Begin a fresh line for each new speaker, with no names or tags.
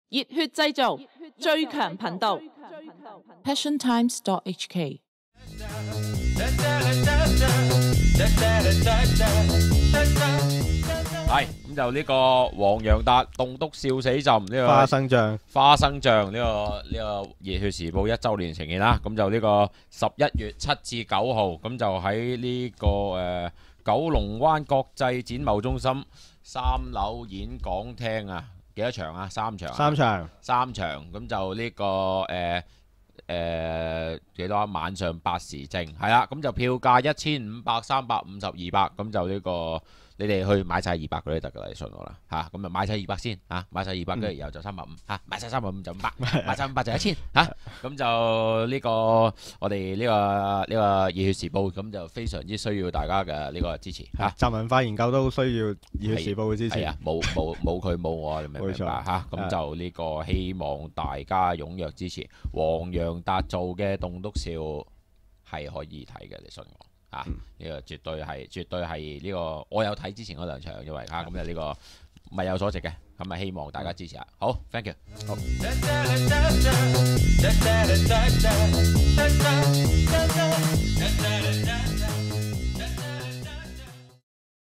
熱血製造，最強頻道 ，passiontimes.hk。
係咁就呢個黃洋達棟篤笑死朕呢個
花生醬
呢個熱血時報1週年呈現啦。咁就呢個11月7至9號，咁就喺呢個九龍灣國際展貿中心3樓演講廳啊，幾多場啊？3場。3場，咁就呢個幾多啊？晚上8時正係啦，咁就票價1500、350、200，咁就呢個你哋去買晒200嗰啲得㗎啦，你信我啦嚇，咁就買晒200先嚇，買晒200跟住然後就350嚇，買晒350就500，買晒500就1000嚇，咁就呢個我哋呢個熱血時報咁就非常之需要大家嘅呢個支持嚇。
集文化研究都需要熱血時報嘅支持。
係啊，冇佢冇我，你明唔明白嚇？咁就呢個希望大家踴躍支持黃洋達做嘅棟篤笑係可以睇嘅，你信我。啊！呢個絕對係呢個，我有睇之前嗰2場，因為嚇咁就呢個物有所值嘅，咁啊希望大家支持下。好，thank you。好。